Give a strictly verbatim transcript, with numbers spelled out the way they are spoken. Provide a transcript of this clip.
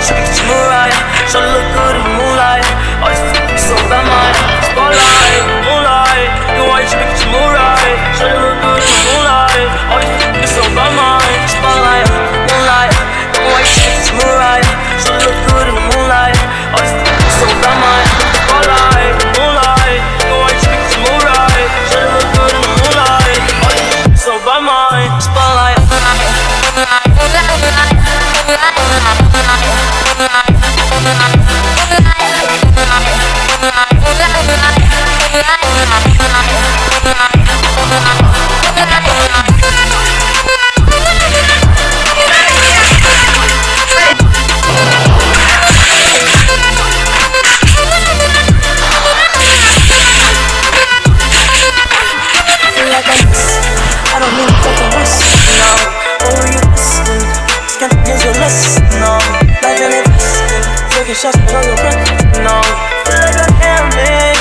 should be just Mariah. So look good in the moonlight. All these f***ing so bad, mine. Spotlight, moonlight. You white, should be just Mariah. So look good in the moonlight. All these f***ing so bad, mine. Spotlight, moonlight. You white, should be just Mariah. So look good in the moonlight. All these f***ing so bad, mine. Spotlight, moonlight. You white, should be just Mariah. So look good in the moonlight. All these f***ing so bad, mine. Spotlight. I don't mean to take a risk, no. What were you missing? Can't use your list, no. Life ain't existing. Taking shots below your breath, no. Feel like a gambling.